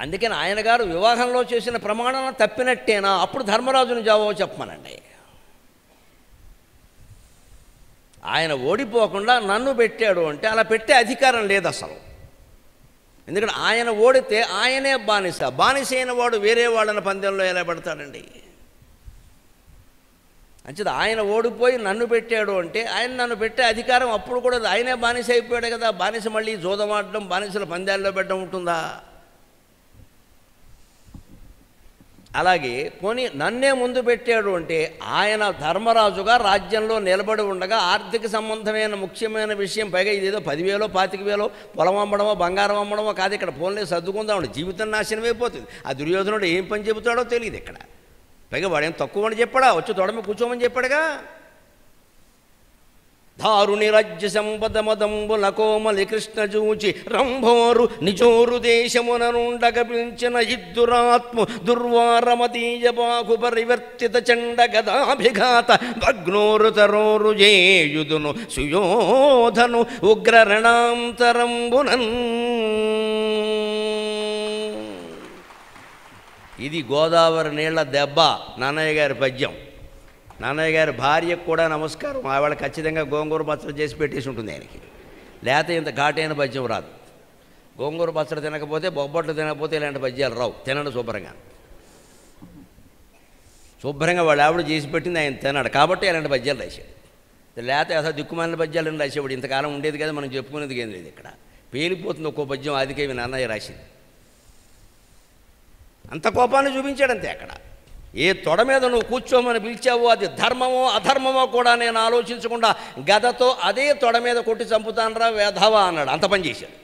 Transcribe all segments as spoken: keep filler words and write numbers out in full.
అందుకని ఆయన గారు వివాహంలో చేసిన ప్రమాణం తప్పినట్టేనా? అప్పుడు ధర్మరాజుని జవాబు చెప్పమనండి. ఆయన ఓడిపోకుండా నన్ను పెట్టాడు అంటే అలా పెట్టే అధికారం లేదు అసలు. ఎందుకంటే ఆయన ఓడితే ఆయనే బానిస. బానిస అయిన వాడు వేరే వాళ్ళని పందెంలో ఎలా పెడతాడండి? అంచేది ఆయన ఓడిపోయి నన్ను పెట్టాడు అంటే ఆయన నన్ను పెట్టే అధికారం అప్పుడు కూడా ఆయనే బానిస అయిపోయాడు కదా. బానిస మళ్ళీ జోదమాడడం, బానిసల పందాల్లో పెట్టడం ఉంటుందా? అలాగే పోనీ నన్నే ముందు పెట్టాడు అంటే ఆయన ధర్మరాజుగా రాజ్యంలో నిలబడి ఉండగా ఆర్థిక సంబంధమైన ముఖ్యమైన విషయం, పైగా ఇదేదో పదివేలో పాతిక వేలో పొలం అమ్మడమో బంగారం అమ్మడమో కాదు. ఇక్కడ పోన్లే సర్దుకుందామండి, జీవితం నాశనం అయిపోతుంది. ఆ దుర్యోధనుడు ఏం పని చెబుతాడో తెలియదు ఇక్కడ. పైగా వాడేం తక్కువ అని చెప్పాడా? వచ్చి తొడమ కూర్చోమని చెప్పాడుగా. దారుని రాజ్య సంపద మదంబుల కోమలి కృష్ణ చూచి రంభోరు నిజోరు దేశముననుండగ పిలిచిన ఇద్దురాత్ము దుర్వారమతీయ బాహు పరివర్తిత చండ గదాభిఘాత భగ్నోరు తరోరు జేయుదును సుయోధను ఉగ్రరణాంతరంబునన్. ఇది గోదావరి నీళ్ల దెబ్బ నాన్నయ్య గారి పద్యం. నాన్నయ్య గారి భార్యకు కూడా నమస్కారం. ఆవిడ ఖచ్చితంగా గోంగూర పచ్చడి చేసి పెట్టేసి ఉంటుంది ఆయనకి, లేకపోతే ఇంత ఘాటైన పద్యం రాదు. గోంగూర పచ్చడి తినకపోతే, బొబ్బట్లు తినకపోతే ఇలాంటి పద్యాలు రావు. తినడు శుభ్రంగా. శుభ్రంగా వాళ్ళు ఆవిడ చేసి పెట్టింది ఆయన తిన్నాడు కాబట్టి ఇలాంటి పద్యాలు రాశాడు. లేకపోతే అసలు దిక్కుమాలిన పద్యాలను రాసేవాడు. ఇంతకాలం ఉండేది కదా, మనం చెప్పుకునేది ఏం లేదు. ఇక్కడ పేలిపోతుంది ఒక్కో పద్యం. ఆదికవి నాన్నయ్య రాసింది. అంత కోపాన్ని చూపించాడంతే. అక్కడ ఏ తొడ మీద నువ్వు కూర్చోమని పిలిచావో అది ధర్మమో అధర్మమో కూడా నేను ఆలోచించకుండా గదతో అదే తొడ మీద కొట్టి చంపుతానరా వేధవా అన్నాడు. అంత పని చేశాడు.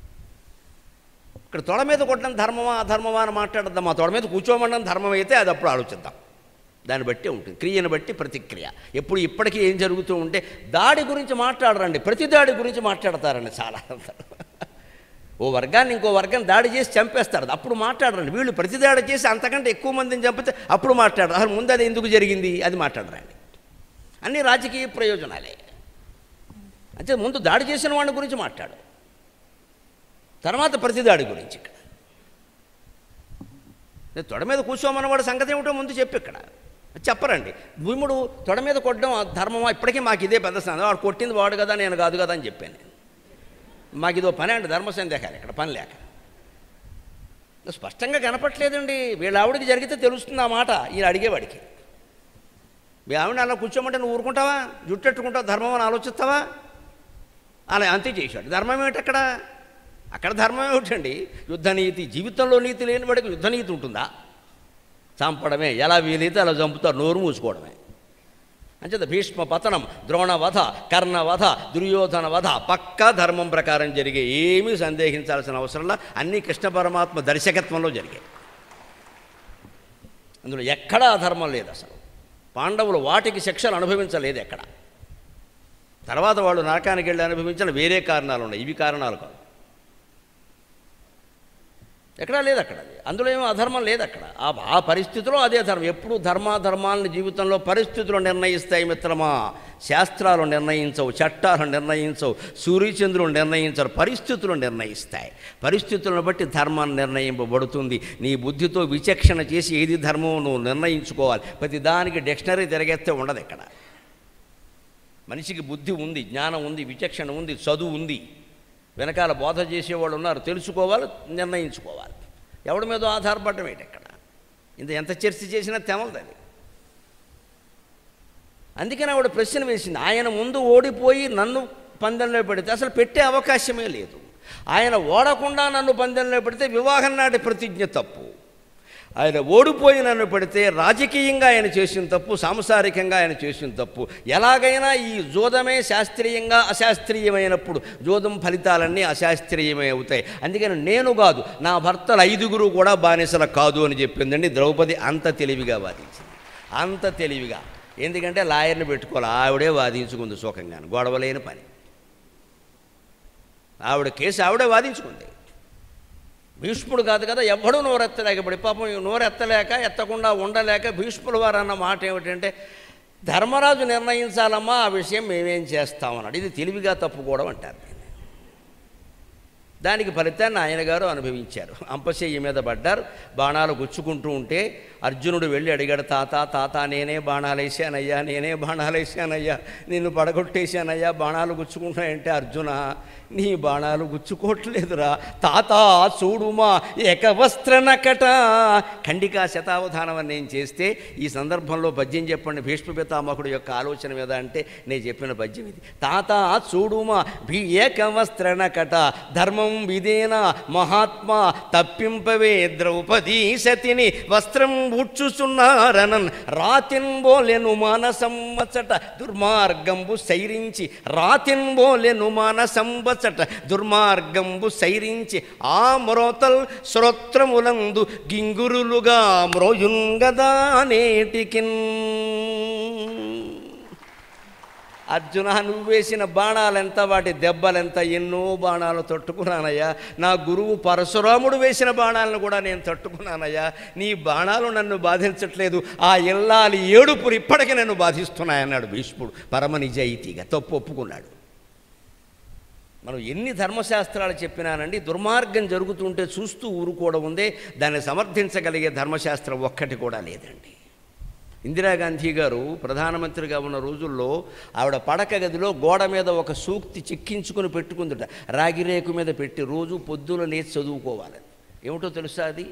ఇక్కడ తొడ మీద కొట్టడం ధర్మమా అధర్మమా అని మాట్లాడద్దాం. మా తొడ మీద కూర్చోమనడం ధర్మం అయితే అది అప్పుడు ఆలోచిద్దాం. దాన్ని బట్టి ఉంటుంది, క్రియను బట్టి ప్రతిక్రియ. ఎప్పుడు ఇప్పటికీ ఏం జరుగుతూ ఉంటే దాడి గురించి మాట్లాడరండి, ప్రతి దాడి గురించి మాట్లాడతారండి చాలా. ఓ వర్గాన్ని ఇంకో వర్గం దాడి చేసి చంపేస్తారు, అప్పుడు మాట్లాడరండి. వీళ్ళు ప్రతి దాడి చేసి అంతకంటే ఎక్కువ మందిని చంపితే అప్పుడు మాట్లాడరు. అసలు ముందు అది ఎందుకు జరిగింది అది మాట్లాడరండి. అన్నీ రాజకీయ ప్రయోజనాలే. అంటే ముందు దాడి చేసిన వాడి గురించి మాట్లాడు, తర్వాత ప్రతి దాడి గురించి. ఇక్కడ తొడ మీద కూర్చోమన్నవాడు సంగతి ఏమిటో ముందు చెప్పి ఇక్కడ చెప్పరండి. భీముడు తొడ మీద కొట్టడం ధర్మమా? ఇప్పటికీ మాకు ఇదే పెద్ద స్థానం. వాడు కొట్టింది వాడు కదా, నేను కాదు కదా అని చెప్పాను నేను. మాకు ఇదో పని అండి, ధర్మ సందేహాలు ఇక్కడ పని లేక. స్పష్టంగా కనపట్లేదండి. వీళ్ళ ఆవిడికి జరిగితే తెలుస్తుంది ఆ మాట ఈయన అడిగేవాడికి. మీ ఆవిడ అలా కూర్చోమంటే నువ్వు ఊరుకుంటావా? జుట్టెట్టుకుంటావు, ధర్మం అని ఆలోచిస్తావా? అలా అంతే చేశాడు. ధర్మం ఏమిటి అక్కడ? అక్కడ ధర్మం ఏమిటండి? యుద్ధనీతి. జీవితంలో నీతి లేని వాడికి యుద్ధనీతి ఉంటుందా? చంపడమే, ఎలా వీలైతే అలా చంపుతారు, నోరు మూసుకోవడమే. అంచేత భీష్మ పతనం, ద్రోణవధ, కర్ణవధ, దుర్యోధన వధ పక్కా ధర్మం ప్రకారం జరిగే, ఏమీ సందేహించాల్సిన అవసరంలా అన్నీ కృష్ణ పరమాత్మ దర్శకత్వంలో జరిగాయి. అందులో ఎక్కడా అధర్మం లేదు అసలు. పాండవులు వాటికి శిక్షలు అనుభవించలేదు ఎక్కడ. తర్వాత వాళ్ళు నరకానికి వెళ్ళి అనుభవించిన వేరే కారణాలు ఉన్నాయి, ఇవి కారణాలు కాదు. ఎక్కడా లేదు అక్కడ. అందులో ఏమో అధర్మం లేదు అక్కడ. ఆ పరిస్థితిలో అదే ధర్మం. ఎప్పుడు ధర్మాధర్మాలని జీవితంలో పరిస్థితులు నిర్ణయిస్తాయి మిత్రమా. శాస్త్రాలు నిర్ణయించవు, చట్టాలు నిర్ణయించవు, సూర్యచంద్రులు నిర్ణయించరు, పరిస్థితులు నిర్ణయిస్తాయి. పరిస్థితులను బట్టి ధర్మాన్ని నిర్ణయింపబడుతుంది. నీ బుద్ధితో విచక్షణ చేసి ఏది ధర్మం నువ్వు నిర్ణయించుకోవాలి. ప్రతి దానికి డిక్షనరీ తిరగేస్తే ఉండదు ఇక్కడ. మనిషికి బుద్ధి ఉంది, జ్ఞానం ఉంది, విచక్షణ ఉంది, చదువు ఉంది, వెనకాల బోధ చేసేవాళ్ళు ఉన్నారు, తెలుసుకోవాలి, నిర్ణయించుకోవాలి. ఎవడి మీద ఆధారపడటం ఏంటి ఎక్కడ? ఇంత ఎంత చర్చ చేసినా తెమలదు అది. అందుకని ఆవిడ ప్రశ్న వేసింది. ఆయన ముందు ఓడిపోయి నన్ను పందెంలో పెడితే అసలు పెట్టే అవకాశమే లేదు. ఆయన ఓడకుండా నన్ను పందెంలో పెడితే వివాహం నాటి ప్రతిజ్ఞ తప్పు. ఆయన ఓడిపోయి నన్ను పెడితే రాజకీయంగా ఆయన చేసిన తప్పు, సాంసారికంగా ఆయన చేసిన తప్పు. ఎలాగైనా ఈ జోదమే శాస్త్రీయంగా అశాస్త్రీయమైనప్పుడు జోదం ఫలితాలన్నీ అశాస్త్రీయమే అవుతాయి. అందుకని నేను కాదు, నా భర్తలు ఐదుగురు కూడా బానిసల కాదు అని చెప్పిందండి ద్రౌపది. అంత తెలివిగా వాదించింది, అంత తెలివిగా. ఎందుకంటే లాయర్ని పెట్టుకోవాలి, ఆవిడే వాదించుకుంది సుఖంగాను, గొడవలేని పని. ఆవిడ కేసు ఆవిడే వాదించుకుంది. భీష్ముడు కాదు కదా, ఎవ్వడూ నోరెత్తలేకపడి పాపం నోరెత్తలేక ఎత్తకుండా ఉండలేక భీష్ముల వారు అన్న మాట ఏమిటంటే ధర్మరాజు నిర్ణయించాలమ్మా, ఆ విషయం మేమేం చేస్తామన్నాడు. ఇది తెలివిగా తప్పుకోవడం అంటారు. దానికి ఫలితాన్ని ఆయన గారు అనుభవించారు. అంపశయ్య మీద పడ్డారు, బాణాలు గుచ్చుకుంటూ ఉంటే అర్జునుడు వెళ్ళి అడిగాడు, తాత తాత నేనే బాణాలు వేసానయ్యా, నేనే బాణాలు వేసానయ్యా, నిన్ను పడగొట్టేశానయ్యా, బాణాలు గుచ్చుకుంటాయంటే, అర్జున నీ బాణాలు గుచ్చుకోవట్లేదురా తాత, చూడుమా ఏకవస్త్ర నకట. ఖండికా శతావధానం అని నేను చేస్తే ఈ సందర్భంలో పద్యం చెప్పండి భీష్మ పితామహుడు యొక్క ఆలోచన మీద అంటే నేను చెప్పిన పద్యం ఇది. తాత చూడుమా భీ ఏకవస్త్ర నకట, ధర్మం విదేన మహాత్మా తప్పింపవే ద్రౌపదీ సతిని వస్త్రం ఉచ్చుచున్నారనన్ రాతిన్ బోలెను మానసంవచట దుర్మార్గంబు సైరించి, రాతిన్ బోలెను మానసంవచట దుర్మార్గంబు సైరించి, ఆ మ్రోతల్ శ్రోత్రములందు గింగురులుగా మ్రోయుంగదా నేటికిన్. అర్జున నువ్వు వేసిన బాణాలెంత, వాటి దెబ్బలెంత, ఎన్నో బాణాలు తట్టుకున్నానయ్యా. నా గురువు పరశురాముడు వేసిన బాణాలను కూడా నేను తట్టుకున్నానయ్యా. నీ బాణాలు నన్ను బాధించట్లేదు, ఆ ఇల్లాలి ఏడుపురు ఇప్పటికీ నన్ను బాధిస్తున్నాయన్నాడు భీష్ముడు పరమ నిజాయితీగా. తప్పు ఒప్పుకున్నాడు. మనం ఎన్ని ధర్మశాస్త్రాలు చెప్పినానండి, దుర్మార్గం జరుగుతుంటే చూస్తూ ఊరుకోవడం ఉందే, దాన్ని సమర్థించగలిగే ధర్మశాస్త్రం ఒక్కటి కూడా లేదండి. ఇందిరాగాంధీ గారు ప్రధానమంత్రిగా ఉన్న రోజుల్లో ఆవిడ పడక గదిలో గోడ మీద ఒక సూక్తి చిక్కించుకుని పెట్టుకుందట, రాగిరేకు మీద పెట్టి రోజు పొద్దున లేచి చదువుకోవాలని. ఏమిటో తెలుసా అది?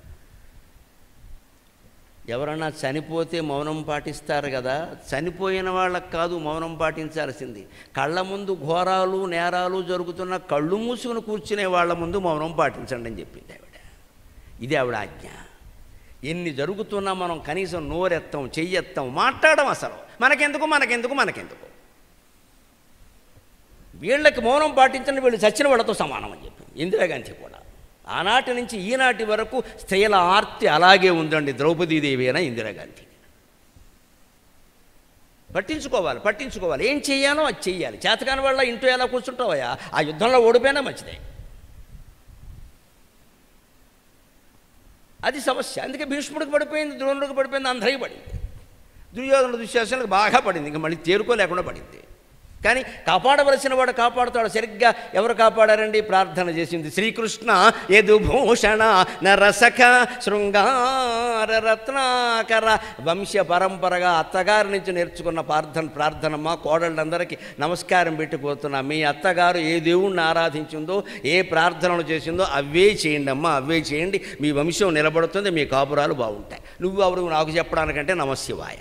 ఎవరన్నా చనిపోతే మౌనం పాటిస్తారు కదా, చనిపోయిన వాళ్ళకు కాదు మౌనం పాటించాల్సింది, కళ్ళ ముందు ఘోరాలు నేరాలు జరుగుతున్న కళ్ళు మూసుకుని కూర్చునే వాళ్ళ ముందు మౌనం పాటించండి అని చెప్పింది ఆవిడ. ఇది ఆవిడ ఆజ్ఞ. ఎన్ని జరుగుతున్నా మనం కనీసం నోరెత్తాం, చెయ్యెత్తాం, మాట్లాడడం అసలు మనకెందుకు మనకెందుకు మనకెందుకు. వీళ్ళకి మౌనం పాటించండి, వీళ్ళు చచ్చిన వాళ్ళతో సమానం అని చెప్పింది ఇందిరాగాంధీ కూడా. ఆనాటి నుంచి ఈనాటి వరకు స్త్రీల ఆర్తి అలాగే ఉందండి. ద్రౌపదీదేవి అయినా ఇందిరాగాంధీ. పట్టించుకోవాలి పట్టించుకోవాలి ఏం చెయ్యాలో అది చెయ్యాలి. చేతకాని వాళ్ళ ఇంట్లో ఎలా కూర్చుంటావయ్యా, ఆ యుద్ధంలో ఓడిపోయినా మంచిదే. అది సమస్య. అందుకే భీష్ముడికి పడిపోయింది, ద్రోణుడికి పడిపోయింది, అందరికీ పడింది. దుర్యోధన దుశ్శాసనకు బాగా పడింది, ఇంకా మళ్ళీ తేరుకోలేకుండా పడింది. కానీ కాపాడవలసిన వాడు కాపాడుతాడు. సరిగ్గా ఎవరు కాపాడారండి? ప్రార్థన చేసింది శ్రీకృష్ణ యదుభూషణ నరసఖ శృంగార రత్నాకర. వంశ పరంపరగా అత్తగారి నుంచి నేర్చుకున్న ప్రార్థన ప్రార్థనమ్మ. కోడళ్ళందరికీ నమస్కారం పెట్టుకోతున్నా, మీ అత్తగారు ఏ దేవుణ్ణి ఆరాధించిందో, ఏ ప్రార్థనలు చేసిందో అవే చేయండి అమ్మ, అవే చేయండి, మీ వంశం నిలబడుతుంది, మీ కాపురాలు బాగుంటాయి. నువ్వు ఎవరు నాకు చెప్పడానికంటే నమశివాయ.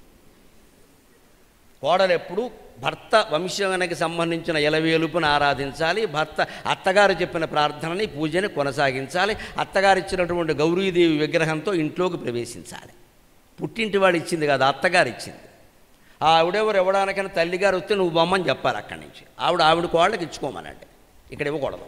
కోడలు ఎప్పుడు భర్త వంశానికి సంబంధించిన ఎలవేలుపును ఆరాధించాలి, భర్త అత్తగారు చెప్పిన ప్రార్థనని పూజని కొనసాగించాలి, అత్తగారు ఇచ్చినటువంటి గౌరీదేవి విగ్రహంతో ఇంట్లోకి ప్రవేశించాలి. పుట్టింటి వాడు ఇచ్చింది కాదు, అత్తగారు ఇచ్చింది. ఆ ఆవిడెవరు ఇవ్వడానికైనా తల్లిగారు వస్తే నువ్వు బొమ్మని చెప్పాలి అక్కడి నుంచి. ఆవిడ ఆవిడ కోళ్ళకి ఇచ్చుకోమనండి, ఇక్కడ ఇవ్వకూడదు.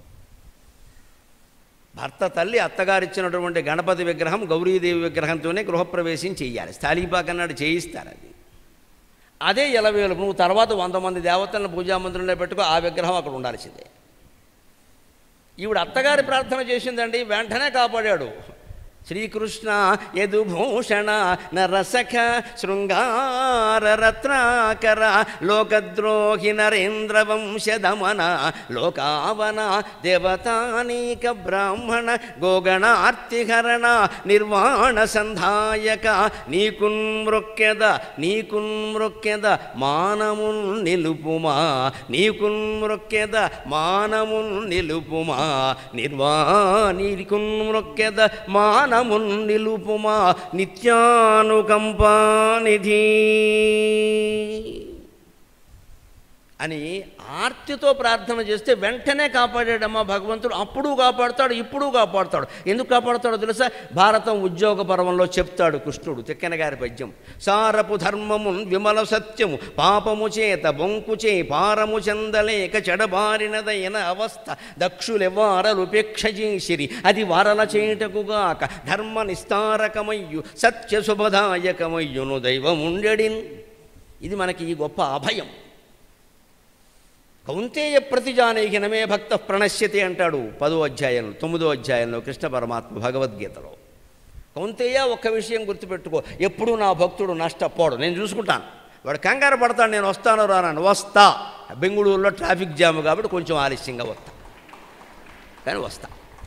భర్త తల్లి అత్తగారు ఇచ్చినటువంటి గణపతి విగ్రహం గౌరీదేవి విగ్రహంతోనే గృహప్రవేశం చేయాలి. స్థాళీపాకన్నాడు చేయిస్తారు. అది అదే ఎలవేలు. నువ్వు తర్వాత వంద మంది దేవతలను పూజామందిరంలో పెట్టుకో, ఆ విగ్రహం అక్కడ ఉండాల్సిందే. ఈవిడ అత్తగారి ప్రార్థన చేసిందండి, వెంటనే కాపాడాడు. శ్రీకృష్ణ యదుభూషణ నరసఖ శృంగార రత్నాకర లోకద్రోహి నరేంద్ర వంశదమన లోకావన దేవతానీక బ్రాహ్మణ గోగణార్తిహరణ నిర్వాణ సంధాయక నీకున్ మృక్యద నీకున్ మృక్యద మానమున్ నిలుపుమా నీకున్ మృక్యద మానమున్ నిలుపుమా నిర్వా నీకున్ మృక్యద మాన నమున్ నిలుపుమా నిత్యానుకంపానిధి అని ఆర్తితో ప్రార్థన చేస్తే వెంటనే కాపాడాడమ్మా భగవంతుడు. అప్పుడు కాపాడుతాడు, ఇప్పుడు కాపాడుతాడు. ఎందుకు కాపాడుతాడో తెలుసా? భారతం ఉద్యోగ పర్వంలో చెప్తాడు కృష్ణుడు, తిక్కన గారి పద్యం. సారపు ధర్మమున్ విమల సత్యము పాపము చేత బొంకుచే పారము చెందలేక చెడబారినదైన అవస్థ దక్షులెవారలుపేక్ష చేసిరి అది వారల చేటకుగాక ధర్మ నిస్తారకమయ్యు సత్య శుభదాయకమయ్యును దైవముండెడిన్. ఇది మనకి ఈ గొప్ప అభయం. కౌంతేయ ప్రతిజానేహినమే భక్త ప్రణశ్యతి అంటాడు పదో అధ్యాయంలో తొమ్మిదో అధ్యాయంలో కృష్ణ పరమాత్మ భగవద్గీతలో. కౌంతేయ ఒక్క విషయం గుర్తుపెట్టుకో, ఎప్పుడూ నా భక్తుడు నష్టపోడు, నేను చూసుకుంటాను. వాడు కంగారు పడతాడు, నేను వస్తాను రాను, వస్తా. బెంగళూరులో ట్రాఫిక్ జామ్ కాబట్టి కొంచెం ఆలస్యంగా వస్తా. కానీ వస్తా,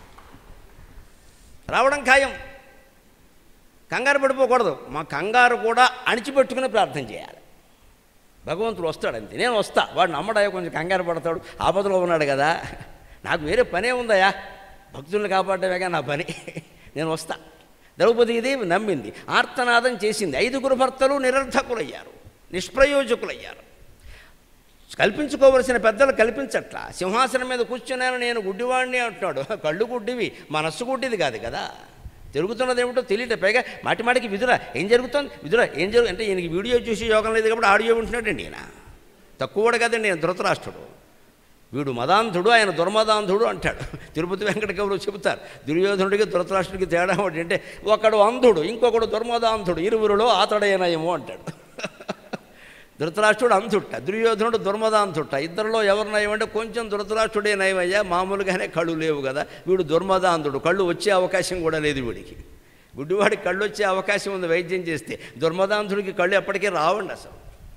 రావడం ఖాయం. కంగారు పడిపోకూడదు. మా కంగారు కూడా అణిచిపెట్టుకుని ప్రార్థన చేయాలి. భగవంతుడు వస్తాడంతే. నేను వస్తా, వాడు నమ్మడాయో కొంచెం కంగారు పడతాడు, ఆపదలో ఉన్నాడు కదా, నాకు వేరే పనే ఉందయా, భక్తుల్ని కాపాడమేగా నా పని, నేను వస్తా. ద్రౌపదీదేవి నమ్మింది, ఆర్తనాదం చేసింది. ఐదుగురు భర్తలు నిరర్థకులయ్యారు, నిష్ప్రయోజకులయ్యారు. కల్పించుకోవలసిన పెద్దలు కల్పించట్లా. సింహాసనం మీద కూర్చున్నాను, నేను గుడ్డివాడిని అంటున్నాడు. కళ్ళు గుడ్డివి, మనస్సు గుడ్డిది కాదు కదా. జరుగుతున్నది ఏమిటో తెలియట. పైగా మాటి మాటికి విదురా ఏం జరుగుతుంది, విదురా ఏం జరుగు అంటే ఈయనకి వీడియో చూసి యోగం లేదు కాబట్టి ఆడియో వింటున్నాడండి. ఈయన తక్కువడు కదండి, నేను ధృతరాష్ట్రుడు. వీడు మదాంధుడు, ఆయన దుర్మదాంధుడు అంటాడు. తిరుపతి వెంకట కవులు చెబుతారు, దుర్యోధనుడికి ధృతరాష్ట్రుడికి తేడా అంటే ఒకడు అంధుడు, ఇంకొకడు దుర్మదాంధుడు, ఇరువురులో ఆతడైనయేమో అంటాడు. ధృతరాష్ట్రుడు అంధుట్ట, దుర్యోధనుడు దుర్మదాంధుట్ట. ఇద్దరిలో ఎవరు నయమంటే కొంచెం ధృతరాష్ట్రుడే నయమయ్యా, మామూలుగానే కళ్ళు లేవు కదా. వీడు దుర్మదాంధుడు, కళ్ళు వచ్చే అవకాశం కూడా లేదు వీడికి. గుడ్డివాడికి కళ్ళు వచ్చే అవకాశం ఉంది వైద్యం చేస్తే, దుర్మదాంధుడికి కళ్ళు ఎప్పటికీ రావండి అసలు.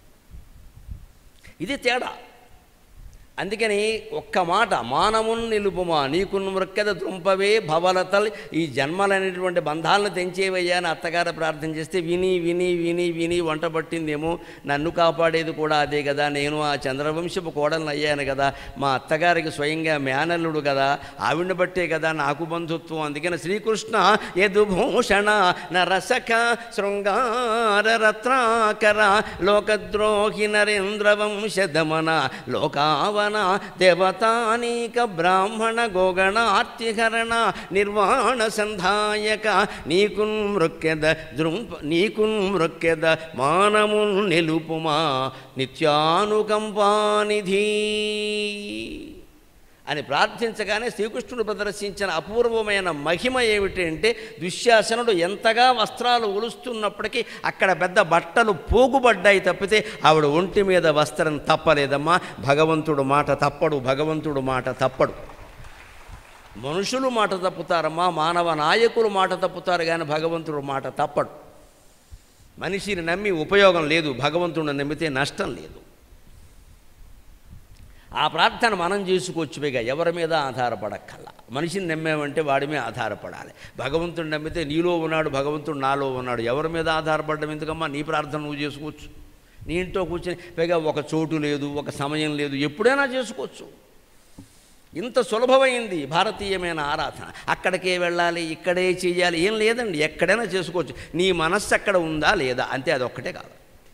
ఇది తేడా. అందుకని ఒక్క మాట, మానమున్ నిలుపుమా నీకును మృక్కెద ద్రుంపవే భవలతల్, ఈ జన్మలనేటువంటి బంధాలను తెంచేవయ్యా అని అత్తగారు ప్రార్థన చేస్తే విని విని విని విని వంట పట్టిందేమో, నన్ను కాపాడేది కూడా అదే కదా, నేను ఆ చంద్రవంశపు కోడలను అయ్యాను కదా, మా అత్తగారికి స్వయంగా మేనల్లుడు కదా, ఆవిడని బట్టే కదా నాకు బంధుత్వం. అందుకని శ్రీకృష్ణ యదుభూషణ నరసఖ శృంగార రత్నాకర లోకద్రోహి నరేంద్రవంశదమన లోకావ దేవతానీక బ్రాహ్మణ గోగణ ఆర్తిహరణ నిర్వాణ సంధాయక నీకున్ మృక్కెద ద్రుంప నీకున్ మృక్కెద మానము నిలుపుమా నిత్యానుకంపానిధి అని ప్రార్థించగానే శ్రీకృష్ణుడు ప్రదర్శించిన అపూర్వమైన మహిమ ఏమిటంటే, దుశ్శాసనుడు ఎంతగా వస్త్రాలు ఒలుస్తున్నప్పటికీ అక్కడ పెద్ద బట్టలు పోగుబడ్డాయి తప్పితే ఆవిడ ఒంటి మీద వస్త్రం తప్పలేదమ్మా. భగవంతుడు మాట తప్పడు, భగవంతుడు మాట తప్పడు. మనుషులు మాట తప్పుతారమ్మా, మానవ నాయకులు మాట తప్పుతారు, కానీ భగవంతుడు మాట తప్పడు. మనిషిని నమ్మి ఉపయోగం లేదు, భగవంతుడిని నమ్మితే నష్టం లేదు. ఆ ప్రార్థన మనం చేసుకోవచ్చు. పైగా ఎవరి మీద ఆధారపడక్కల్లా. మనిషిని నమ్మామంటే వాడి మీద ఆధారపడాలి. భగవంతుడు నమ్మితే నీలో ఉన్నాడు, భగవంతుడు నాలో ఉన్నాడు. ఎవరి మీద ఆధారపడడం ఎందుకమ్మా, నీ ప్రార్థన నువ్వు చేసుకోవచ్చు. నీ ఇంట్లో కూర్చొని, పైగా ఒక చోటు లేదు, ఒక సమయం లేదు, ఎప్పుడైనా చేసుకోవచ్చు. ఇంత సులభమైంది భారతీయమైన ఆరాధన. అక్కడికే వెళ్ళాలి, ఇక్కడే చేయాలి, ఏం లేదండి, ఎక్కడైనా చేసుకోవచ్చు. నీ మనస్సు అక్కడ ఉందా లేదా అంతే, అదొక్కటే కాదు.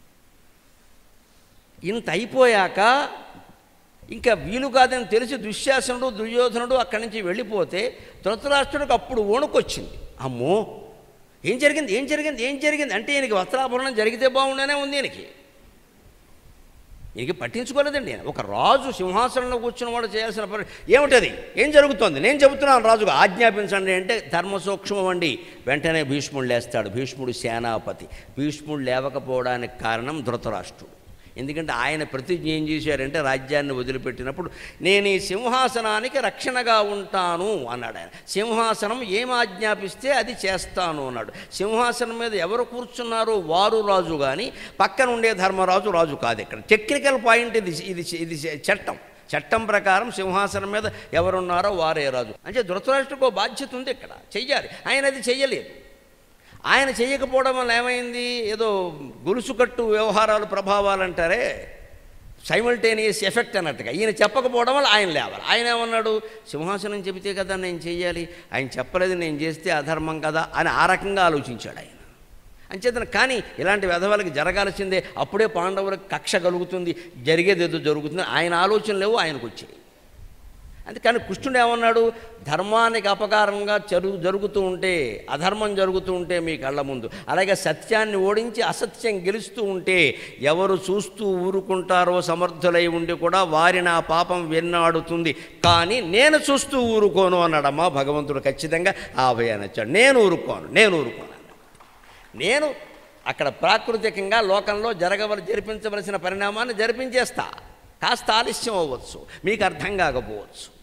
ఇంత అయిపోయాక ఇంకా వీలు కాదని తెలిసి దుశ్శాసనుడు దుర్యోధనుడు అక్కడి నుంచి వెళ్ళిపోతే ధృతరాష్ట్రుడికి అప్పుడు వణుకొచ్చింది. అమ్మో ఏం జరిగింది ఏం జరిగింది ఏం జరిగింది అంటే ఈయనకి వస్త్రాభరణం జరిగితే బాగుండనే ఉంది. ఈయనకి ఈయనకి పట్టించుకోలేదండి. ఒక రాజు సింహాసనంలో కూర్చున్న వాడు చేయాల్సిన పని ఏమిటది, ఏం జరుగుతోంది, నేను చెబుతున్నాను రాజుగా ఆజ్ఞాపించండి అంటే ధర్మ సూక్ష్మం అండి. వెంటనే భీష్ముడు లేస్తాడు. భీష్ముడు సేనాపతి. భీష్ముడు లేవకపోవడానికి కారణం ధృతరాష్ట్రుడు. ఎందుకంటే ఆయన ప్రతిజ్ఞ ఏం చేశారంటే, రాజ్యాన్ని వదిలిపెట్టినప్పుడు నేను ఈ సింహాసనానికి రక్షణగా ఉంటాను అన్నాడు ఆయన. సింహాసనం ఏం ఆజ్ఞాపిస్తే అది చేస్తాను అన్నాడు. సింహాసనం మీద ఎవరు కూర్చున్నారో వారు రాజు, కానీ పక్కన ఉండే ధర్మరాజు రాజు కాదు. ఇక్కడ టెక్నికల్ పాయింట్ ఇది. ఇది ఇది చట్టం. చట్టం ప్రకారం సింహాసనం మీద ఎవరున్నారో వారే రాజు. అంటే ధృతరాష్ట్రుడికి ఒక బాధ్యత ఉంది, ఇక్కడ చెయ్యాలి. ఆయన అది చెయ్యలేదు. ఆయన చేయకపోవడం వల్ల ఏమైంది, ఏదో గొలుసుకట్టు వ్యవహారాలు ప్రభావాలు అంటారే, సైమల్టేనియస్ ఎఫెక్ట్ అన్నట్టుగా ఈయన చెప్పకపోవడం వల్ల ఆయన లేవాలి. ఆయన ఏమన్నాడు, సింహాసనం చెబితే కదా నేను చెయ్యాలి, ఆయన చెప్పలేదు, నేను చేస్తే అధర్మం కదా అని ఆ రకంగా ఆలోచించాడు ఆయన. అంచేతన కానీ ఇలాంటి వెధవలకి జరగాల్సిందే, అప్పుడే పాండవులకు కక్ష కలుగుతుంది, జరిగేది ఏదో జరుగుతుంది, ఆయన ఆలోచనలేవు ఆయనకు వచ్చాయి. అందుకని కృష్ణుడు ఏమన్నాడు, ధర్మానికి అపకారంగా జరుగు జరుగుతూ ఉంటే, అధర్మం జరుగుతూ ఉంటే మీ కళ్ళ ముందు, అలాగే సత్యాన్ని ఓడించి అసత్యం గెలుస్తూ ఉంటే ఎవరు చూస్తూ ఊరుకుంటారో సమర్థులై ఉండి కూడా వారిని ఆ పాపం వెన్నాడుతుంది, కానీ నేను చూస్తూ ఊరుకోను అన్నాడమ్మా భగవంతుడు. ఖచ్చితంగా ఆ భయాన్ని వచ్చాడు. నేను ఊరుకోను నేను ఊరుకోను నేను అక్కడ ప్రాకృతికంగా లోకంలో జరగవల జరిపించవలసిన పరిణామాన్ని జరిపించేస్తా. కాస్త ఆలస్యం అవ్వచ్చు, మీకు అర్థం కాకపోవచ్చు.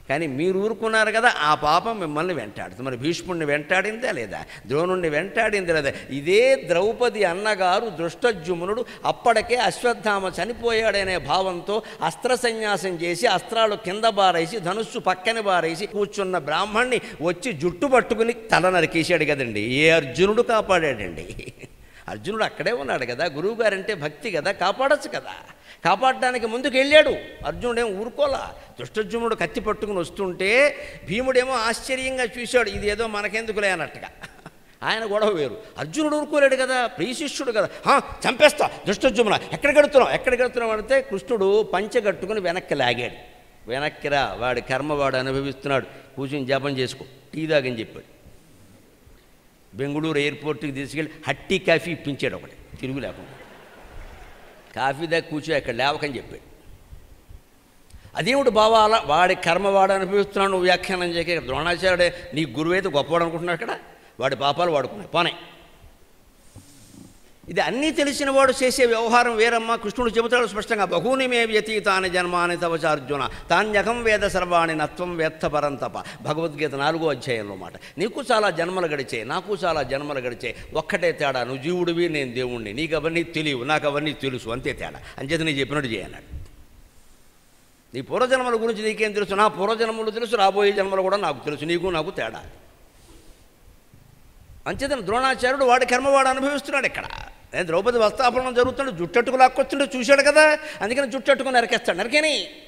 కానీ మీరు ఊరుకున్నారు కదా, ఆ పాపం మిమ్మల్ని వెంటాడుతుంది. మరి భీష్ముడిని వెంటాడిందా లేదా, ద్రోణుడిని వెంటాడిందా లేదా? ఇదే ద్రౌపది అన్నగారు దృష్టజుమ్నుడు అప్పటికే అశ్వత్థామ చనిపోయాడనే భావంతో అస్త్ర సన్యాసం చేసి అస్త్రాలు కింద బారేసి ధనుస్సు పక్కన బారేసి కూర్చున్న బ్రాహ్మణ్ణి వచ్చి జుట్టు పట్టుకుని తల నరికేశాడు కదండి. ఏ అర్జునుడు కాపాడాడండి? అర్జునుడు అక్కడే ఉన్నాడు కదా, గురువుగారంటే భక్తి కదా, కాపాడచ్చు కదా. కాపాడడానికి ముందుకు వెళ్ళాడు. అర్జునుడేమో ఊరుకోలా. దుష్టజుమ్నుడు కత్తి పట్టుకుని వస్తుంటే భీముడేమో ఆశ్చర్యంగా చూశాడు, ఇది ఏదో మనకెందుకులే అన్నట్టుగా. ఆయన గొడవ వేరు. అర్జునుడు ఊరుకోలేడు కదా, ప్రియశిష్యుడు కదా. చంపేస్తా దుష్టజుమ్న, ఎక్కడ కడుతున్నావు ఎక్కడ కడుతున్నావు అంటే కృష్ణుడు పంచె కట్టుకుని వెనక్కి లాగాడు. వెనక్కిరా, వాడి కర్మ వాడు అనుభవిస్తున్నాడు, కూర్చుని జపం చేసుకో, టీ తాగని చెప్పాడు. బెంగళూరు ఎయిర్పోర్ట్కి తీసుకెళ్ళి హట్టి కాఫీ ఇప్పించాడు, ఒకటి తిరుగు లేకుండా. కాఫీ దగ్గర కూర్చో, ఎక్కడ లేవకని చెప్పాడు. అదేమిటి బావా అలా వాడి కర్మ వాడు అనుభవిస్తున్నాడు, నువ్వు వ్యాఖ్యానం చేయక. ద్రోణాచార్యుడే నీ గురువు అయితే గొప్పవాడు అనుకుంటున్నాడు, అక్కడ వాడి పాపాలు వాడుకున్నాయి పోనే. ఇది అన్నీ తెలిసిన వాడు చేసే వ్యవహారం వేరమ్మా. కృష్ణుడు చెబుతాడు స్పష్టంగా, బహూని మే వ్యతీతాని జన్మాని తవచ అర్జున తాన్యకం వేద సర్వాణి నత్వం వేత్త పరంతప. భగవద్గీత నాలుగో అధ్యాయంలో మాట. నీకు చాలా జన్మలు గడిచాయి, నాకు చాలా జన్మలు గడిచాయి, ఒక్కటే తేడా, నువ్వు జీవుడివి నేను దేవుణ్ణి, నీకు అవన్నీ తెలియవు, నాకు అవన్నీ తెలుసు, అంతే తేడా. అంచేత నీ చెప్పినట్టు చేయన్నాడు. నీ పూర్వజన్మల గురించి నీకేం తెలుసు? నా పూర్వజన్మలు తెలుసు, రాబోయే జన్మలు కూడా నాకు తెలుసు, నీకు నాకు తేడా. అంచేతను ద్రోణాచార్యుడు వాడి కర్మ వాడు అనుభవిస్తున్నాడు. ఇక్కడ ద్రౌపది వస్త్రాపహరణం జరుగుతున్నాడు, జుట్టట్టుకు లాక్కొస్తుంటే చూశాడు కదా, అందుకని జుట్టట్టుకుని నరికేస్తాడు. నరికేని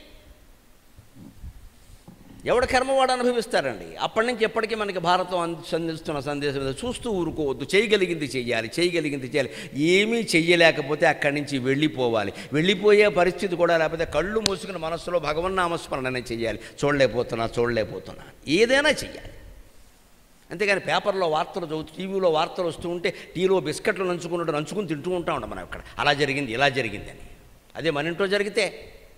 ఎవడ కర్మ వాడు అనుభవిస్తారండి. అప్పటి నుంచి ఎప్పటికీ మనకి భారతం అందిస్తున్న సందేశం చూస్తూ ఊరుకోవద్దు. చేయగలిగింది చెయ్యాలి, చేయగలిగింది చేయాలి. ఏమీ చెయ్యలేకపోతే అక్కడి నుంచి వెళ్ళిపోవాలి. వెళ్ళిపోయే పరిస్థితి కూడా లేకపోతే కళ్ళు మూసుకుని మనస్సులో భగవన్నామస్మరణనే చెయ్యాలి. చూడలేకపోతున్నా చూడలేకపోతున్నా ఏదైనా చెయ్యాలి. అంతేగాని పేపర్లో వార్తలు చదువుతూ టీవీలో వార్తలు వస్తూ ఉంటే టీలో బిస్కెట్లు నంచుకున్నట్టు నంచుకుని తింటూ ఉంటాం ఉంటాం మనం. ఇక్కడ అలా జరిగింది ఇలా జరిగింది అని. అదే మన ఇంట్లో జరిగితే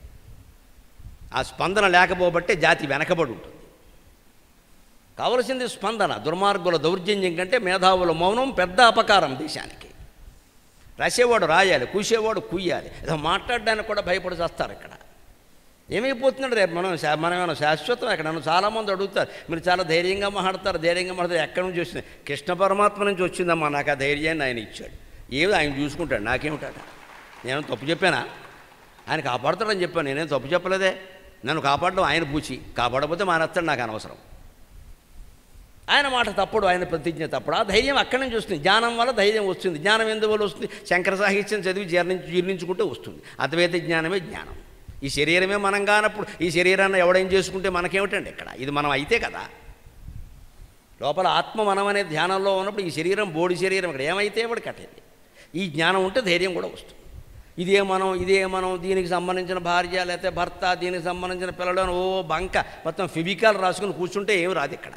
ఆ స్పందన లేకపోబట్టే జాతి వెనకబడి ఉంటుంది. కావలసింది స్పందన. దుర్మార్గుల దౌర్జన్యం కంటే మేధావుల మౌనం పెద్ద అపకారం దేశానికి. రాసేవాడు రాయాలి, కూసేవాడు కుయ్యాలి. ఏదో మాట్లాడడానికి కూడా భయపడి చేస్తారు. ఇక్కడ ఏమైపోతున్నాడు రేపు మనం మనమేమో శాశ్వతం. ఎక్కడ నన్ను చాలామంది అడుగుతారు, మీరు చాలా ధైర్యంగా మాట్లాడతారు ధైర్యంగా మాట్లాడతారు ఎక్కడి నుంచి వచ్చింది? కృష్ణ పరమాత్మ నుంచి వచ్చిందమ్మా నాకు ఆ ధైర్యాన్ని ఆయన ఇచ్చాడు. ఏదో ఆయన చూసుకుంటాడు, నాకేమిటాడు? నేను తప్పు చెప్పానా? ఆయన కాపాడుతాడని చెప్పాను, నేనేం తప్పు చెప్పలేదే. నన్ను కాపాడడం ఆయన పూచి, కాపాడకపోతే మానేస్తాడు, నాకు అనవసరం. ఆయన మాట తప్పుడు, ఆయన ప్రతిజ్ఞ తప్పుడు. ఆ ధైర్యం అక్కడి నుంచి వస్తుంది. జ్ఞానం వల్ల ధైర్యం వస్తుంది. జ్ఞానం ఎందువల్ల వస్తుంది? శంకర సాహిత్యం చదివి జీర్ణించి జీర్ణించుకుంటే వస్తుంది. అద్వైత జ్ఞానమే జ్ఞానం. ఈ శరీరమే మనం కానప్పుడు ఈ శరీరాన్ని ఎవడేం చేసుకుంటే మనకేమిటండి? ఇక్కడ ఇది మనం అయితే కదా. లోపల ఆత్మ మనం అనే ధ్యానంలో ఉన్నప్పుడు ఈ శరీరం బోడి శరీరం ఇక్కడ ఏమైతే వాడు కట్టేది. ఈ జ్ఞానం ఉంటే ధైర్యం కూడా వస్తుంది. ఇదే మనం ఇదే మనం దీనికి సంబంధించిన భార్య లేకపోతే భర్త, దీనికి సంబంధించిన పిల్లలు ఓ బంక మొత్తం ఫివికాల్ రాసుకుని కూర్చుంటే ఏమి రాదు. ఇక్కడ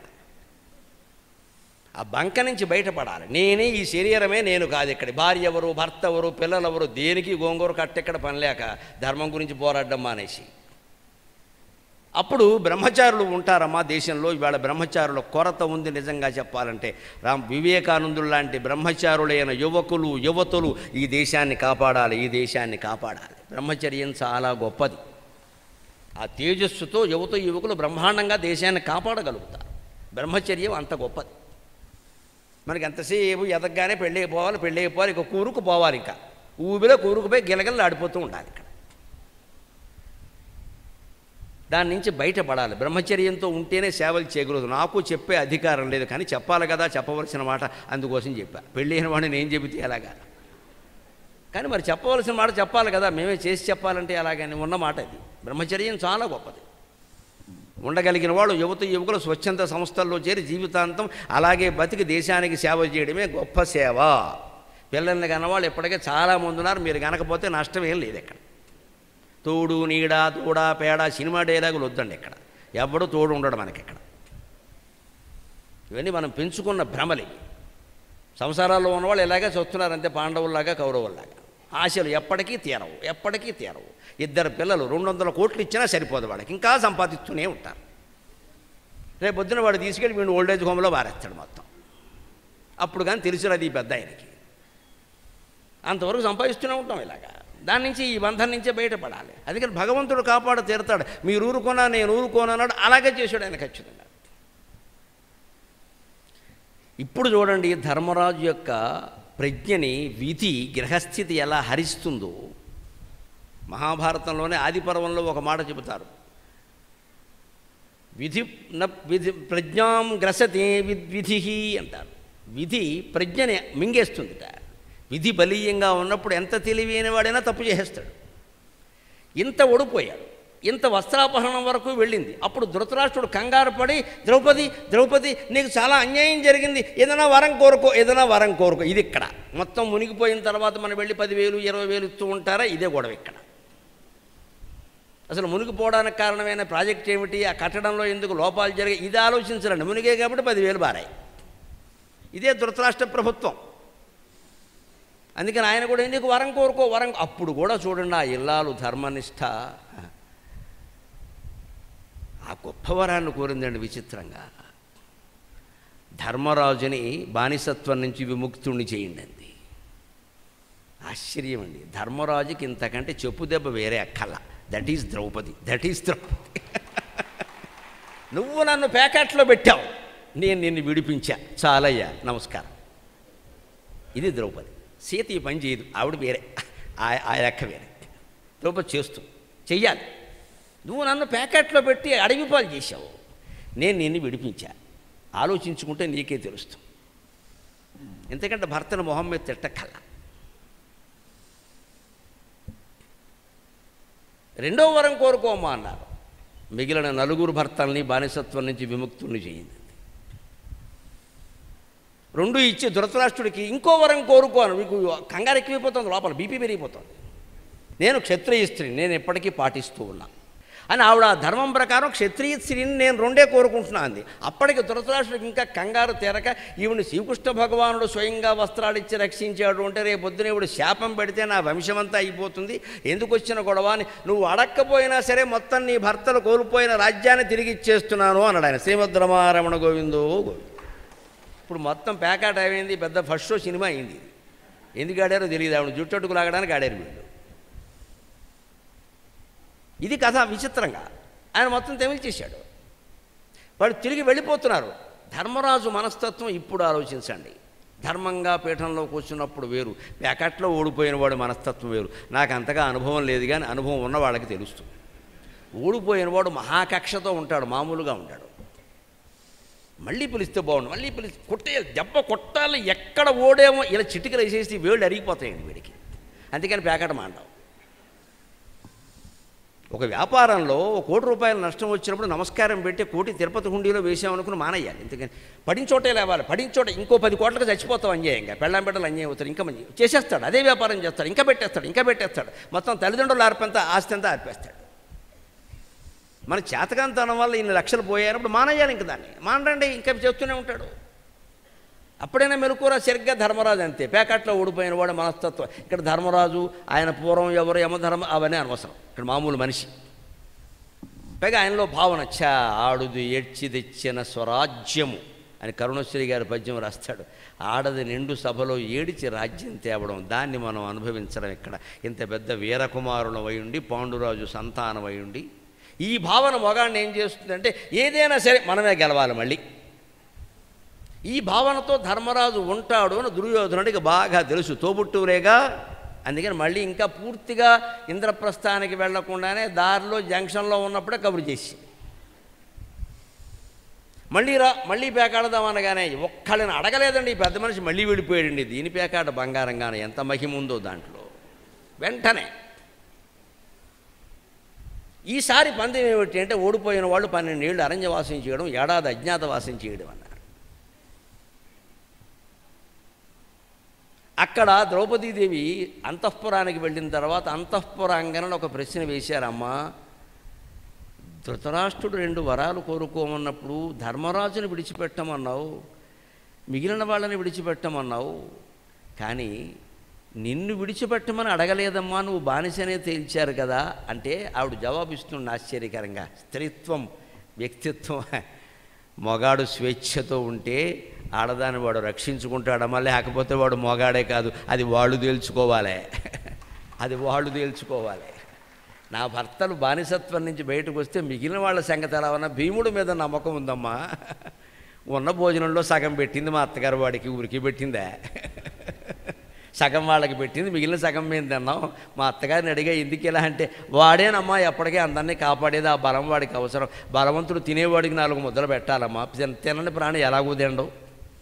ఆ బంక నుంచి బయటపడాలి. నేనే ఈ శరీరమే నేను కాదు. ఇక్కడ భార్య ఎవరు, భర్త ఎవరు, పిల్లలు ఎవరు, దేనికి గోంగూర కట్టెక్కడ పనిలేక ధర్మం గురించి పోరాడడం మానేసి. అప్పుడు బ్రహ్మచారులు ఉంటారమ్మా దేశంలో. ఇవాళ బ్రహ్మచారుల కొరత ఉంది నిజంగా చెప్పాలంటే. రామ్ వివేకానందులు లాంటి బ్రహ్మచారులైన యువకులు యువతులు ఈ దేశాన్ని కాపాడాలి, ఈ దేశాన్ని కాపాడాలి. బ్రహ్మచర్యం చాలా గొప్పది. ఆ తేజస్సుతో యువత యువకులు బ్రహ్మాండంగా దేశాన్ని కాపాడగలుగుతారు. బ్రహ్మచర్యం అంత గొప్పది. మనకి ఎంతసేపు ఎదగగానే పెళ్ళి అయిపోవాలి, పెళ్ళి అయిపోవాలి, ఇక కూరుకు పోవాలి. ఇంకా ఊబిలో కూరుకుపోయి గిలగలు ఆడిపోతూ ఉండాలి. ఇక్కడ దాని నుంచి బయటపడాలి. బ్రహ్మచర్యంతో ఉంటేనే సేవలు చేయగలదు. నాకు చెప్పే అధికారం లేదు, కానీ చెప్పాలి కదా, చెప్పవలసిన మాట అందుకోసం చెప్పా. పెళ్ళి అయిన వాడిని నేను చెబితే ఎలాగా? కానీ మరి చెప్పవలసిన మాట చెప్పాలి కదా, మేమే చేసి చెప్పాలంటే ఎలాగని ఉన్న మాట అది. బ్రహ్మచర్యం చాలా గొప్పది. ఉండగలిగిన వాడు యువత యువకులు స్వచ్ఛంద సంస్థల్లో చేరి జీవితాంతం అలాగే బతికి దేశానికి సేవ చేయడమే గొప్ప సేవ. పిల్లల్ని కన్నవాళ్ళు ఇప్పటికే చాలామంది ఉన్నారు. మీరు కనకపోతే నష్టం ఏం లేదు. ఇక్కడ తోడు నీడ తోడ పేడ సినిమా డైలాగులు వద్దండి. ఇక్కడ ఎవడు తోడు ఉండడు మనకి. ఇక్కడ ఇవన్నీ మనం పెంచుకున్న భ్రమలి. సంసారాల్లో ఉన్నవాళ్ళు ఇలాగే చూస్తున్నారు అంతే, పాండవుల్లాగా కౌరవుల్లాగా. ఆశలు ఎప్పటికీ తీరవు, ఎప్పటికీ తీరవు. ఇద్దరు పిల్లలు రెండు వందల కోట్లు ఇచ్చినా సరిపోదు వాళ్ళకి, ఇంకా సంపాదిస్తూనే ఉంటారు. రేపు పొద్దున వాడు తీసుకెళ్ళి వీడు ఓల్డేజ్ హోమ్లో వారేస్తాడు మొత్తం. అప్పుడు కానీ తెలిసినది ఈ పెద్ద ఆయనకి. అంతవరకు సంపాదిస్తూనే ఉంటాం ఇలాగా. దాని నుంచి ఈ బంధం నుంచే బయటపడాలి. అందుకని భగవంతుడు కాపాడు తీరుతాడు. మీరు ఊరుకోనా నేను ఊరుకోనన్నాడు, అలాగే చేశాడు ఆయన ఖచ్చితంగా. ఇప్పుడు చూడండి ధర్మరాజు యొక్క ప్రజ్ఞని విధి గ్రహస్థితి ఎలా హరిస్తుందో. మహాభారతంలోనే ఆదిపర్వంలో ఒక మాట చెబుతారు, విధి న విధి ప్రజ్ఞాం గ్రసతే విధి అంటారు. విధి ప్రజ్ఞని మింగేస్తుందిట. విధి బలీయంగా ఉన్నప్పుడు ఎంత తెలివైన వాడైనా తప్పు చేసేస్తాడు. ఇంత ఓడిపోయాడు, ఇంత వస్త్రాపహరణం వరకు వెళ్ళింది. అప్పుడు ధృతరాష్ట్రుడు కంగారు పడి, ద్రౌపది ద్రౌపది నీకు చాలా అన్యాయం జరిగింది, ఏదైనా వరం కోరుకో ఏదైనా వరం కోరుకో. ఇది ఇక్కడ మొత్తం మునిగిపోయిన తర్వాత మనం వెళ్ళి పదివేలు ఇరవై వేలు ఇస్తూ ఉంటారా, ఇదే గొడవ ఇక్కడ. అసలు మునిగిపోవడానికి కారణమైన ప్రాజెక్ట్ ఏమిటి, ఆ కట్టడంలో ఎందుకు లోపాలు జరిగాయి, ఇది ఆలోచించరండి. మునిగే కాబట్టి పదివేలు బారాయి. ఇదే ధృతరాష్ట్ర ప్రభుత్వం. అందుకని ఆయన కూడా ఎందుకు వరం కోరుకో వరం. అప్పుడు కూడా చూడండి ఆ ఇల్లాలు ధర్మనిష్ట ఆ గొప్ప వరాన్ని కోరిందండి. విచిత్రంగా ధర్మరాజుని బానిసత్వం నుంచి విముక్తుణ్ణి చేయండి అంది. ఆశ్చర్యం అండి. ధర్మరాజుకి ఇంతకంటే చెప్పు దెబ్బ వేరే అక్కల. That is Draupadi, that is Draupadi. నువ్వు నన్ను ప్యాకెట్లో పెట్టావు, నేను నిన్ను విడిపించా, చాలయ్యా నమస్కారం. ఇది ద్రౌపది. సీత ఈ పని చేయదు, ఆవిడ వేరే, ఆ లెక్క వేరే. ద్రౌపది చేస్తూ చెయ్యాలి. నువ్వు నన్ను ప్యాకెట్లో పెట్టి అడవి పాలు చేశావు, నేను నిన్ను విడిపించా, ఆలోచించుకుంటే నీకే తెలుస్తుంది. ఎందుకంటే భర్తను మొహం మీద తిట్టకల్ల. రెండో వరం కోరుకోమ్మా అన్నారు. మిగిలిన నలుగురు భర్తల్ని బానిసత్వం నుంచి విముక్తుల్ని చేయింది. రెండు ఇచ్చి ధృతరాష్ట్రుడికి ఇంకో వరం కోరుకోను, మీకు కంగారు ఎక్కువైపోతుంది, లోపల బీపీ పెరిగిపోతుంది. నేను క్షత్రియ స్త్రీని, నేను ఎప్పటికీ పాటిస్తూ ఉన్నా అని ఆవిడ ధర్మం ప్రకారం క్షత్రియ స్త్రీని నేను రెండే కోరుకుంటున్నా అంది. అప్పటికి ధృతరాష్ట్రుడికి ఇంకా కంగారు తీరక, ఈవిని శ్రీకృష్ణ భగవానుడు స్వయంగా వస్త్రాలు ఇచ్చి రక్షించాడు అంటే రేపు పొద్దున ఈవిడ శాపం పెడితే నా వంశమంతా అయిపోతుంది, ఎందుకు వచ్చిన గొడవ అని, నువ్వు అడక్కపోయినా సరే మొత్తం నీ భర్తలు కోల్పోయిన రాజ్యాన్ని తిరిగి ఇచ్చేస్తున్నాను అన్నాడు ఆయన. శ్రీమద్ రమారమణ గోవిందో గోవింద. ఇప్పుడు మొత్తం ప్యాకెట్ అయింది, పెద్ద ఫస్ట్ షో సినిమా అయింది. ఎందుకు ఆడారో తెలియదు, ఆవిడ జుట్టట్టుకు లాగడానికి ఆడారు వీళ్ళు. ఇది కథ. విచిత్రంగా ఆయన మొత్తం తెమిల్చేశాడు. వాళ్ళు తిరిగి వెళ్ళిపోతున్నారు. ధర్మరాజు మనస్తత్వం ఇప్పుడు ఆలోచించండి. ధర్మంగా పీఠంలో కూర్చున్నప్పుడు వేరు, ప్యాకెట్లో ఓడిపోయిన వాడు మనస్తత్వం వేరు. నాకు అంతగా అనుభవం లేదు, కానీ అనుభవం ఉన్న వాళ్ళకి తెలుస్తుంది. ఓడిపోయిన వాడు మహాకక్షతో ఉంటాడు, మామూలుగా ఉంటాడు. మళ్ళీ పిలిస్తే బాగుండు, మళ్ళీ పిలిచి కొట్టే దెబ్బ కొట్టాలి, ఎక్కడ ఓడేమో ఇలా చిటికలు వేసేసి వేళ్ళు అరిగిపోతాయండి వీడికి. అందుకని ప్యాకెట్ మాండం. ఒక వ్యాపారంలో కోటి రూపాయల నష్టం వచ్చినప్పుడు నమస్కారం పెట్టి కోటి తిరుపతి హుండీలో వేసామనుకుని మానేయాలి. ఎందుకని పడిన చోటే లేవాలి. పడిన చోట ఇంకో పది కోట్లకు చచ్చిపోతాం అన్యాయంగా, పెళ్ళాం బిడ్డలు అన్యాయం అవుతారు, ఇంకా మంచి చేసేస్తాడు. అదే వ్యాపారం చేస్తాడు, ఇంకా పెట్టేస్తాడు, ఇంకా పెట్టేస్తాడు. మొత్తం తల్లిదండ్రులు ఆర్పంతా ఆస్తి అంతా ఆర్పేస్తాడు. మన చేతకాంతనం వల్ల ఇన్ని లక్షలు పోయానప్పుడు మానేయాలి. ఇంక దాన్ని మానండి, ఇంకా చేస్తూనే ఉంటాడు. అప్పుడైనా మెలుకూర సరిగ్గా ధర్మరాజు అంతే, ప్యాకెట్లో ఓడిపోయిన వాడు మనస్తత్వం. ఇక్కడ ధర్మరాజు ఆయన పూర్వం ఎవరు యమధర్మ అవన్నీ అనవసరం, ఇక్కడ మామూలు మనిషి. పైగా ఆయనలో భావన, చా ఆడుది ఏడ్చి తెచ్చిన స్వరాజ్యము అని కరుణశ్రీ గారి పద్యం రాస్తాడు. ఆడది నిండు సభలో ఏడిచి రాజ్యం తేవడం, దాన్ని మనం అనుభవించడం. ఇక్కడ ఇంత పెద్ద వీరకుమారుల వయుండి, పాండురాజు సంతానం వయుండి, ఈ భావన మొగాడిని ఏం చేస్తుందంటే ఏదైనా సరే మనమే గెలవాలి మళ్ళీ. ఈ భావనతో ధర్మరాజు ఉంటాడు అని దుర్యోధనుడికి బాగా తెలుసు, తోబుట్టువులేగా. అందుకని మళ్ళీ ఇంకా పూర్తిగా ఇంద్రప్రస్థానికి వెళ్లకుండానే దారిలో జంక్షన్లో ఉన్నప్పుడే కబురు చేసి మళ్ళీ రా మళ్ళీ పేకాడదాం అనగానే ఒక్కళ్ళని అడగలేదండి. ఈ పెద్ద మనిషి మళ్ళీ విడిపోయాడండి. దీని పేకాట బంగారంగానే ఎంత మహిమ ఉందో దాంట్లో. వెంటనే ఈసారి పందెం ఏమిటి అంటే ఓడిపోయిన వాళ్ళు పన్నెండేళ్ళు అరణ్యవాసం చేయడం, ఏడాది అజ్ఞాతవాసం చేయడం అన్నారు. అక్కడ ద్రౌపదీదేవి అంతఃపురానికి వెళ్ళిన తర్వాత అంతఃపురాంగనని ఒక ప్రశ్న వేశారమ్మా, ధృతరాష్ట్రుడు రెండు వరాలు కోరుకోమన్నప్పుడు ధర్మరాజుని విడిచిపెట్టమన్నావు, మిగిలిన వాళ్ళని విడిచిపెట్టమన్నావు, కానీ నిన్ను విడిచిపెట్టమని అడగలేదమ్మా, నువ్వు బానిసనే తేల్చారు కదా అంటే ఆవిడ జవాబిస్తుంది ఆశ్చర్యకరంగా. స్త్రీత్వం, వ్యక్తిత్వం, మొగాడు స్వేచ్ఛతో ఉంటే ఆడదాన్ని వాడు రక్షించుకుంటాడమ్మా, లేకపోతే వాడు మొగాడే కాదు, అది వాళ్ళు తేల్చుకోవాలి. అది వాళ్ళు తేల్చుకోవాలి. నా భర్తలు బానిసత్వం నుంచి బయటకు వస్తే మిగిలిన వాళ్ళ సంగతి ఎలా ఉన్నా భీముడి మీద నమ్మకం ఉందమ్మా. ఉన్న భోజనంలో సగం పెట్టింది మా అత్తగారు, వాడికి ఊరికి పెట్టిందా? సగం వాళ్ళకి పెట్టింది, మిగిలిన సగం మేము తిన్నాం. మా అత్తగారిని అడిగా ఎందుకు ఇలా అంటే, వాడేనమ్మా ఎప్పటికీ అందరినీ కాపాడేది, ఆ బలం వాడికి అవసరం. బలవంతుడు తినేవాడికి నాలుగు ముద్దలు పెట్టాలమ్మా, తినని ప్రాణి ఎలాగూ తినడం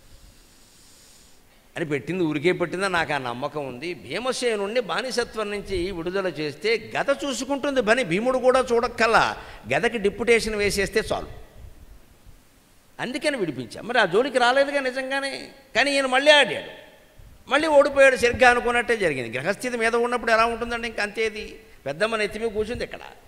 అని పెట్టింది. ఊరికే పెట్టిందా? నాకు ఆ నమ్మకం ఉంది. భీమసేనుణ్ణి బానిసత్వం నుంచి విడుదల చేస్తే గద చూసుకుంటుంది పని, భీముడు కూడా చూడక్కల్లా, గదకి డిప్యుటేషన్ వేసేస్తే చాలు. అందుకని విడిపించాం. మరి ఆ జోలికి రాలేదుగా నిజంగానే. కానీ ఈయన మళ్ళీ ఆడాడు, మళ్ళీ ఓడిపోయాడు. సరిగ్గా అనుకున్నట్టే జరిగింది. గ్రహస్థితి మీద ఉన్నప్పుడు ఎలా ఉంటుందండి, ఇంక అంతేది. పెద్దమ్మ నెత్తిమీ కూర్చుంది ఇక్కడ.